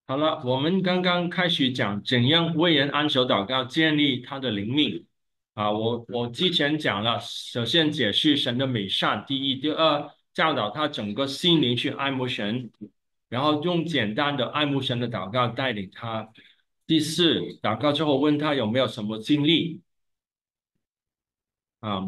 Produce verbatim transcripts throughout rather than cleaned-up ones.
好了，我们刚刚开始讲怎样为人安守祷告，建立他的灵命。啊，我我之前讲了，首先解释神的美善，第一，第二，教导他整个心灵去爱慕神，然后用简单的爱慕神的祷告带领他。第四，祷告之后问他有没有什么经历啊，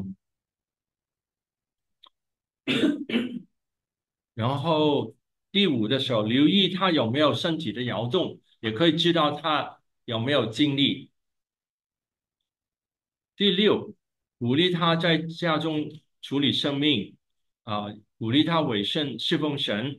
然后第五的时候留意他有没有身体的摇动，也可以知道他有没有经历。第六，鼓励他在家中处理生命，啊、鼓励他委身侍奉神，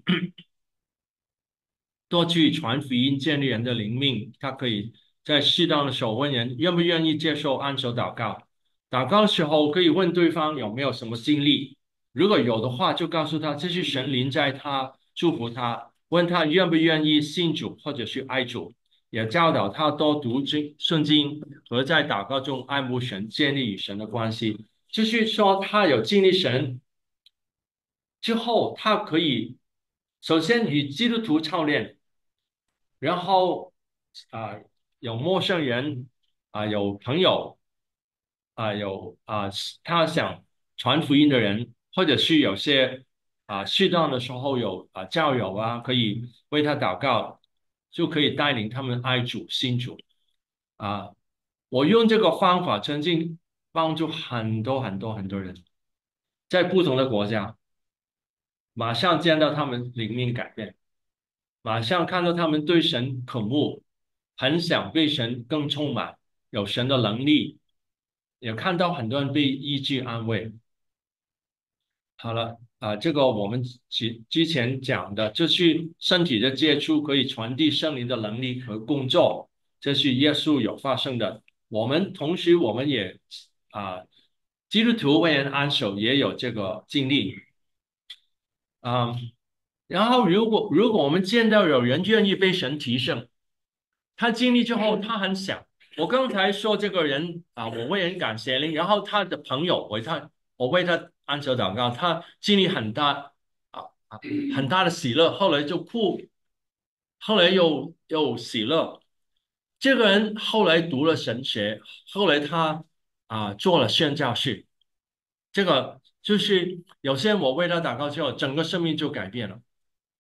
多去传福音，建立人的灵命。他可以在适当的时候问人愿不愿意接受按手祷告。祷告的时候可以问对方有没有什么经历，如果有的话，就告诉他这是神临在他，祝福他。问他愿不愿意信主或者是爱主，也教导他多读经圣经和在祷告中爱慕神，建立与神的关系。就是说，他有经历神之后，他可以首先与基督徒操练，然后啊、呃有陌生人啊、有朋友啊、有啊、他想传福音的人，或者是有些啊、适当的时候有啊、教友啊，可以为他祷告，就可以带领他们爱主信主啊。我用这个方法曾经帮助很多很多很多人，在不同的国家，马上见到他们灵命改变。马上看到他们对神渴慕，很想被神更充满，有神的能力，也看到很多人被医治安慰。好了，啊、这个我们之之前讲的，这是身体的接触可以传递圣灵的能力和工作，这是耶稣有发生的。我们同时我们也啊、基督徒为人安守也有这个经历啊、然后如果如果我们见到有人愿意被神提升，他经历之后，他很想。我刚才说这个人啊，我为人感谢灵，然后他的朋友为他，我为他安守祷告，他经历很大啊啊很大的喜乐，后来就哭，后来又又喜乐。这个人后来读了神学，后来他啊做了宣教士，这个就是有些人我为他祷告之后，整个生命就改变了。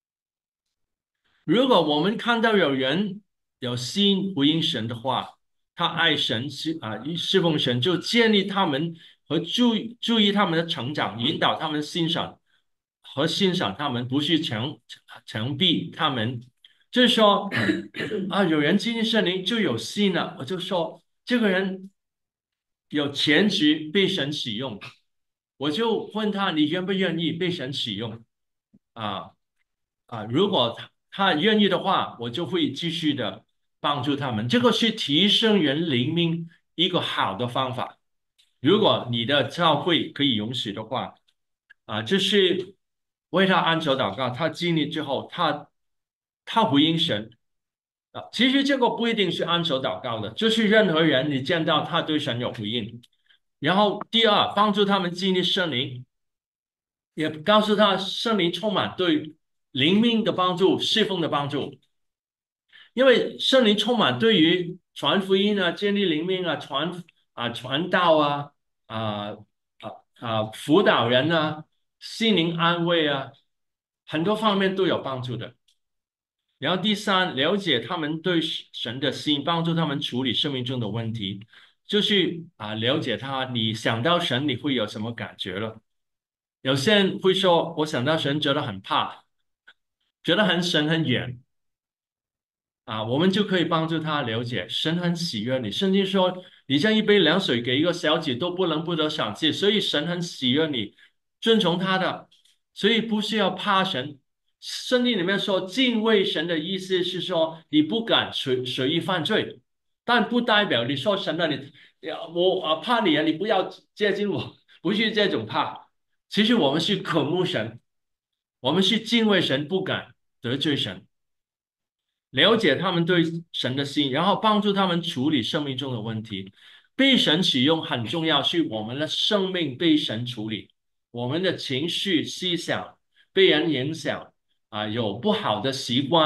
如果我们看到有人有心回应神的话，他爱神是啊侍奉神，就建立他们和注意注意他们的成长，引导他们欣赏和欣赏他们，不是强强逼他们。就是说啊，有人经历圣灵就有心了，我就说这个人有潜质被神使用，我就问他你愿不愿意被神使用啊？啊，如果他他愿意的话，我就会继续的帮助他们。这个是提升人灵命一个好的方法。如果你的教会可以允许的话，啊，这是为他安守祷告，他经历之后，他他回应神啊。其实这个不一定是安守祷告的，就是任何人你见到他对神有回应，然后第二，帮助他们经历圣灵。也告诉他圣灵充满对灵命的帮助、侍奉的帮助。因为圣灵充满对于传福音啊、建立灵命啊、传啊传道啊、啊啊啊辅导人啊、心灵安慰啊，很多方面都有帮助的。然后第三，了解他们对神的心，帮助他们处理生命中的问题，就是啊了解他，你想到神你会有什么感觉了？有些人会说，我想到神觉得很怕，觉得很神很远啊，我们就可以帮助他了解神很喜悦你。圣经说，你将一杯凉水给一个小姐都不能不得赏赐，所以神很喜悦你，遵从他的，所以不需要怕神。圣经里面说，敬畏神的意思是说，你不敢随随意犯罪，但不代表你说神啊，你呀我啊怕你啊，你不要接近我，不是这种怕。其实我们是渴慕神，我们是敬畏神，不敢得罪神，了解他们对神的心，然后帮助他们处理生命中的问题。被神使用很重要，是我们的生命被神处理，我们的情绪、思想被人影响啊，有不好的习惯，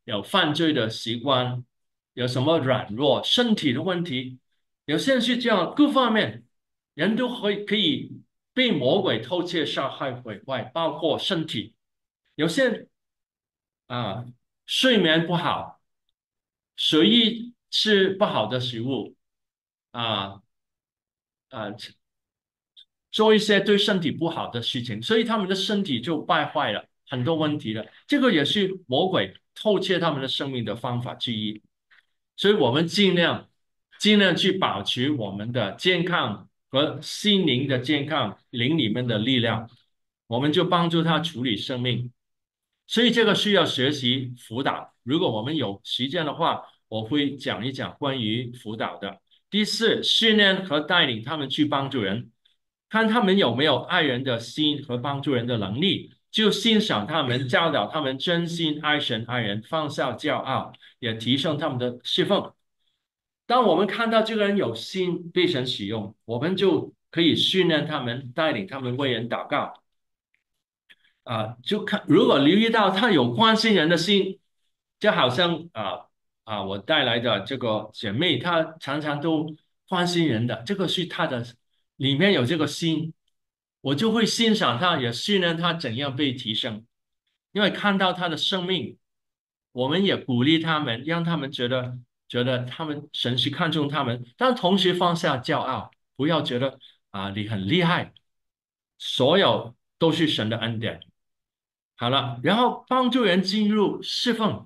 有犯罪的习惯，有什么软弱、身体的问题，有些人是这样，各方面人都会可以被魔鬼偷窃、杀害、毁坏，包括身体。有些人啊，睡眠不好，随意吃不好的食物啊啊，做一些对身体不好的事情，所以他们的身体就败坏了，很多问题了。这个也是魔鬼偷窃他们的生命的方法之一。所以我们尽量尽量去保持我们的健康和心灵的健康，灵里面的力量，我们就帮助他处理生命。所以这个需要学习辅导。如果我们有时间的话，我会讲一讲关于辅导的。第四，训练和带领他们去帮助人，看他们有没有爱人的心和帮助人的能力，就欣赏他们，教导他们真心爱神爱人，放下骄傲，也提升他们的侍奉。当我们看到这个人有心被神使用，我们就可以训练他们，带领他们为人祷告。啊，就看如果留意到他有关心人的心，就好像啊啊，我带来的这个姐妹，她常常都关心人的，这个是她的里面有这个心，我就会欣赏她，也训练她怎样被提升，因为看到她的生命，我们也鼓励他们，让他们觉得觉得他们神是看重他们，但同时放下骄傲，不要觉得啊你很厉害，所有都是神的恩典。好了，然后帮助人进入侍奉。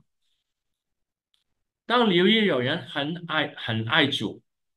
当留意有人很爱很爱主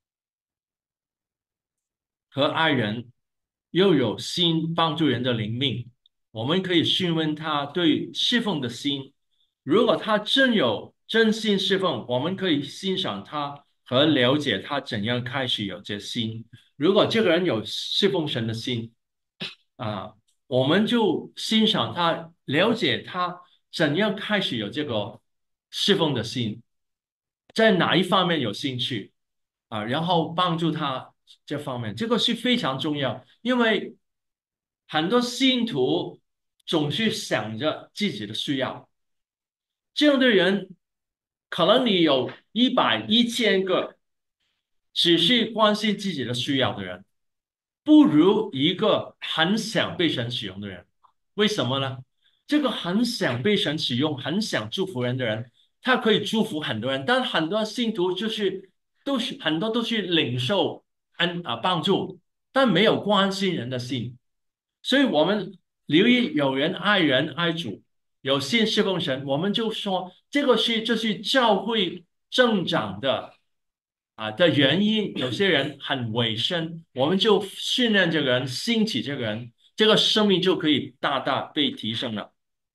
和爱人，又有心帮助人的灵命，我们可以询问他对侍奉的心。如果他真有真心侍奉，我们可以欣赏他和了解他怎样开始有这心。如果这个人有侍奉神的心，啊，我们就欣赏他，了解他怎样开始有这个侍奉的心，在哪一方面有兴趣啊，然后帮助他这方面，这个是非常重要，因为很多信徒总是想着自己的需要，这样的人，可能你有一百、一千个，只是关心自己的需要的人。不如一个很想被神使用的人。为什么呢？这个很想被神使用、很想祝福人的人，他可以祝福很多人，但很多信徒就是都是很多都是领受恩啊帮助，但没有关心人的心。所以，我们留意有人爱人爱主，有信侍奉神，我们就说这个是这是教会增长的啊的原因。有些人很委身，我们就训练这个人，兴起这个人，这个生命就可以大大被提升了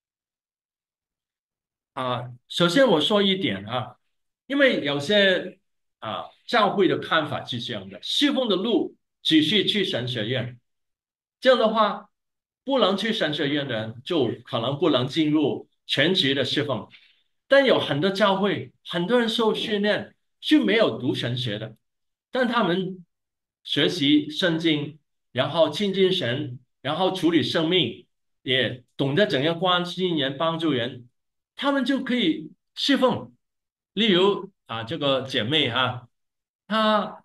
啊。首先我说一点啊，因为有些啊教会的看法是这样的，侍奉的路只是去神学院。这样的话，不能去神学院的人就可能不能进入全职的侍奉。但有很多教会，很多人受训练是没有读神学的，但他们学习圣经，然后亲近神，然后处理生命，也懂得怎样关心人、帮助人，他们就可以侍奉。例如啊，这个姐妹哈、她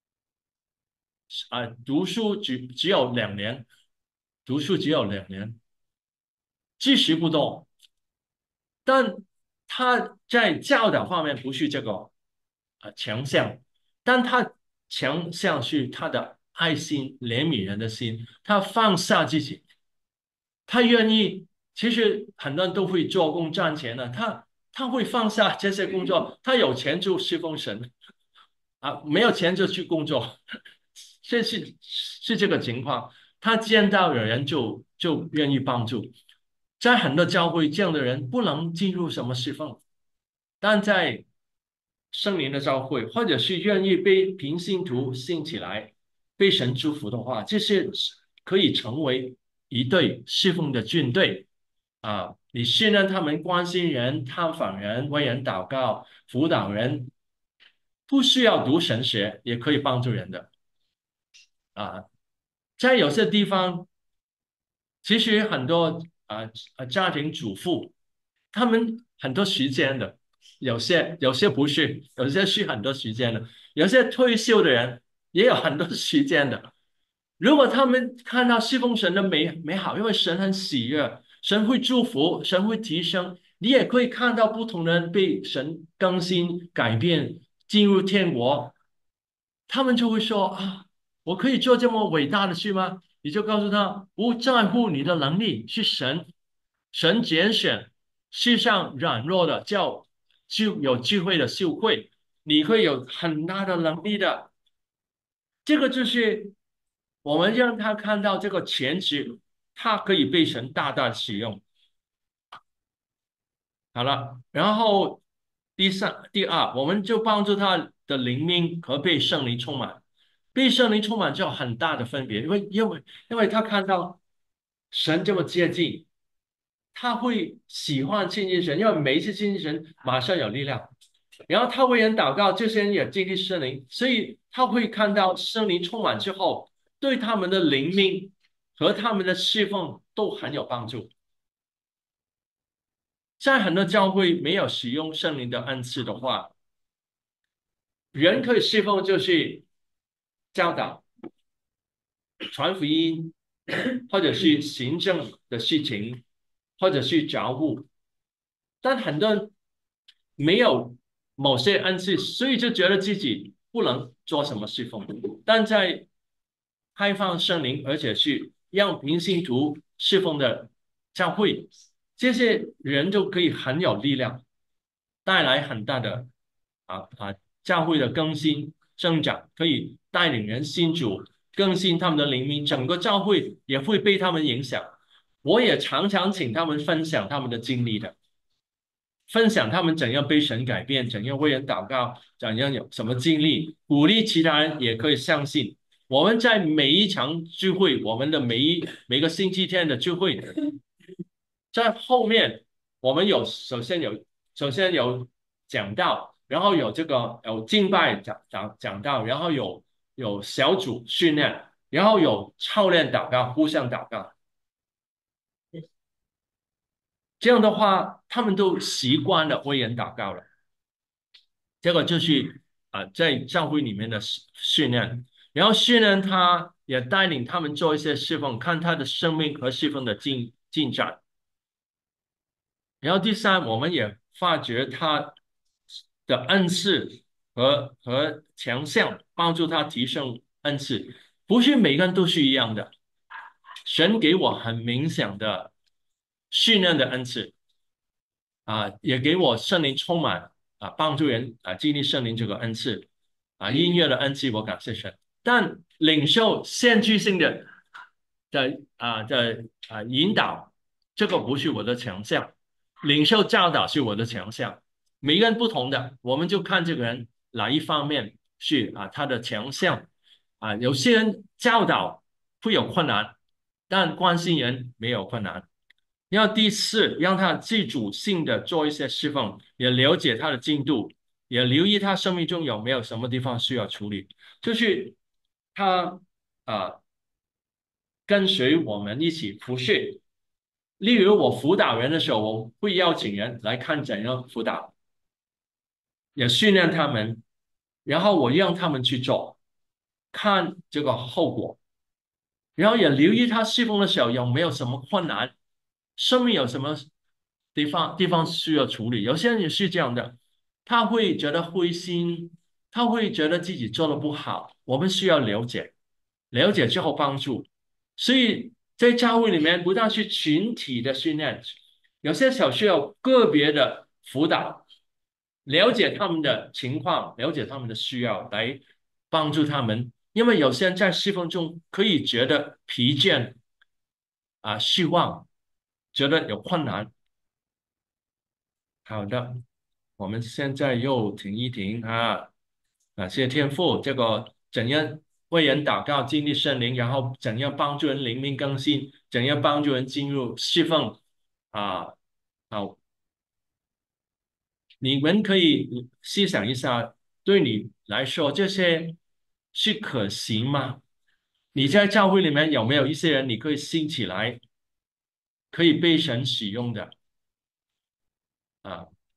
啊读书只只有两年，读书只有两年，知识不多，但他在教导方面不是这个啊强项，但他强项是他的爱心、怜悯人的心，他放下自己，他愿意。其实很多人都会做工赚钱的，他他会放下这些工作，他有钱就侍奉神啊，没有钱就去工作，这是是这个情况。他见到有人就就愿意帮助。在很多教会，这样的人不能进入什么侍奉，但在圣灵的教会，或者是愿意被平信徒兴起来，被神祝福的话，这些可以成为一队侍奉的军队啊！你训练他们关心人、探访人、为人祷告、辅导人，不需要读神学也可以帮助人的啊！在有些地方，其实很多啊啊家庭主妇，他们很多时间的， 有些有些不是，有些需很多时间的，有些退休的人也有很多时间的。如果他们看到侍奉神的美美好，因为神很喜悦，神会祝福，神会提升，你也可以看到不同的人被神更新、改变，进入天国，他们就会说啊，我可以做这么伟大的事吗？你就告诉他，不在乎你的能力，是神，神拣选世上软弱的，叫就有智慧的秀慧，你会有很大的能力的。这个就是我们让他看到这个前职，他可以被神大大使用。好了，然后第三、第二，我们就帮助他的灵命和被圣灵充满。被圣灵充满就有很大的分别，因为因为因为他看到神这么接近，他会喜欢亲近神，因为每一次亲近神马上有力量。然后他为人祷告，这些人也经历圣灵，所以他会看到圣灵充满之后，对他们的灵命和他们的侍奉都很有帮助。在很多教会没有使用圣灵的恩赐的话，人可以侍奉就是教导、传福音，或者是行政的事情，或者是giáo务。但很多人没有某些恩赐，所以就觉得自己不能做什么侍奉。但在开放圣灵，而且是让平信徒侍奉的教会，这些人就可以很有力量，带来很大的啊啊教会的更新增长，可以带领人信主，更新他们的灵命，整个教会也会被他们影响。我也常常请他们分享他们的经历的。分享他们怎样被神改变，怎样为人祷告，怎样有什么经历，鼓励其他人也可以相信。我们在每一场聚会，我们的每一每个星期天的聚会，在后面我们有首先有首先有讲道，然后有这个有敬拜讲讲讲道，然后有有小组训练，然后有操练祷告，互相祷告。这样的话，他们都习惯了为人祷告了。这个就是啊、呃在教会里面的训训练，然后训练他也带领他们做一些侍奉，看他的生命和侍奉的进进展。然后第三，我们也发掘他的恩赐和和强项，帮助他提升恩赐。不是每个人都是一样的，神给我很明显的训练的恩赐。啊，也给我圣灵充满啊，帮助人啊经历圣灵这个恩赐啊，音乐的恩赐我感谢神，但领受先知性的的啊的啊引导，这个不是我的强项，领受教导是我的强项，每个人不同的，我们就看这个人哪一方面是啊他的强项啊，有些人教导会有困难，但关心人没有困难。要第四，让他自主性的做一些侍奉，也了解他的进度，也留意他生命中有没有什么地方需要处理，就是他啊、跟随我们一起服侍。例如我辅导人的时候，我会邀请人来看怎样辅导，也训练他们，然后我让他们去做，看这个后果。然后也留意他侍奉的时候有没有什么困难，生命有什么地方地方需要处理。有些人也是这样的，他会觉得灰心，他会觉得自己做的不好。我们需要了解，了解之后帮助。所以在教会里面，不但是群体的训练，有些时候需要个别的辅导，了解他们的情况，了解他们的需要，来帮助他们。因为有些人在侍奉中可以觉得疲倦啊、失望，觉得有困难。好的，我们现在又停一停啊，感谢天父，这个怎样为人祷告，经历圣灵，然后怎样帮助人灵命更新，怎样帮助人进入侍奉啊。好，你们可以细想一下，对你来说这些是可行吗？你在教会里面有没有一些人，你可以兴起来，可以被神使用的啊？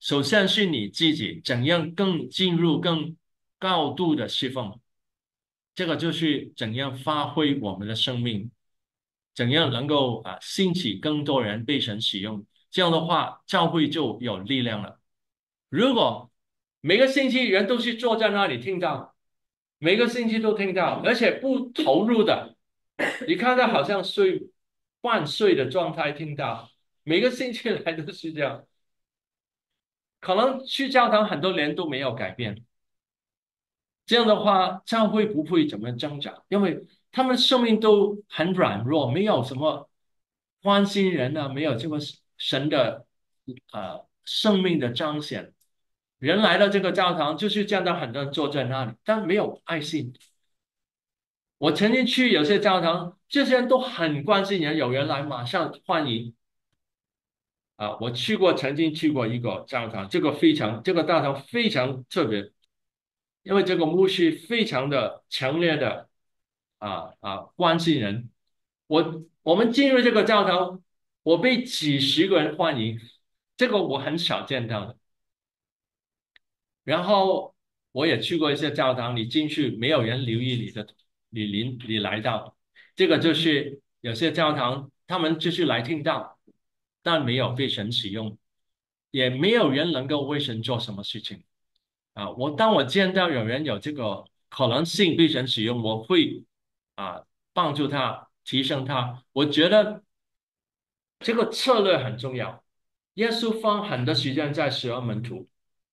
首先是你自己怎样更进入更高度的侍奉，这个就是怎样发挥我们的生命，怎样能够啊兴起更多人被神使用。这样的话，教会就有力量了。如果每个星期人都是坐在那里听到，每个星期都听到，而且不投入的，你看他好像睡半睡的状态听到，每个星期来都是这样，可能去教堂很多年都没有改变。这样的话，教会不会怎么增长，因为他们生命都很软弱，没有什么关心人啊，没有这么神的呃生命的彰显。人来到这个教堂，就是见到很多人坐在那里，但没有爱心。我曾经去有些教堂，这些人都很关心人，有人来马上欢迎啊。我去过，曾经去过一个教堂，这个非常，这个教堂非常特别，因为这个牧师非常的强烈的啊啊关心人。我我们进入这个教堂，我被几十个人欢迎，这个我很少见到的。然后我也去过一些教堂，你进去没有人留意你的，你临你来到，这个就是有些教堂他们就是来听到，但没有被神使用，也没有人能够为神做什么事情啊。我当我见到有人有这个可能性被神使用，我会啊帮助他，提升他。我觉得这个策略很重要。耶稣放很多时间在十二门徒。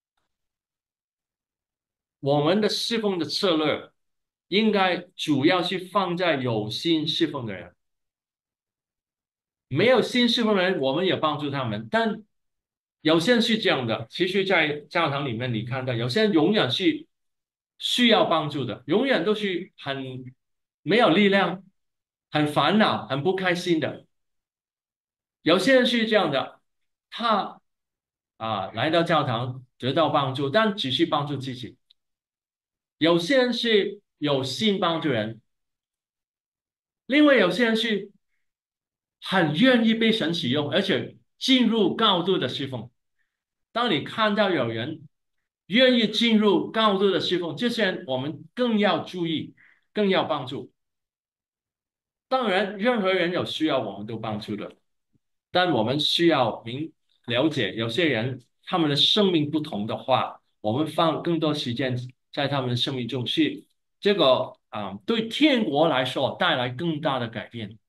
我们的侍奉的策略应该主要是放在有心侍奉的人，没有心侍奉的人，我们也帮助他们。但有些人是这样的，其实，在教堂里面你看到，有些人永远是需要帮助的，永远都是很没有力量、很烦恼、很不开心的。有些人是这样的，他啊来到教堂得到帮助，但只是帮助自己。有些人是有心帮助人，另外有些人是很愿意被神使用，而且进入高度的侍奉。当你看到有人愿意进入高度的侍奉，这些人我们更要注意，更要帮助。当然，任何人有需要，我们都帮助的，但我们需要明了解，有些人他们的生命不同的话，我们放更多时间在他们的生命中，是这个啊、对天国来说带来更大的改变。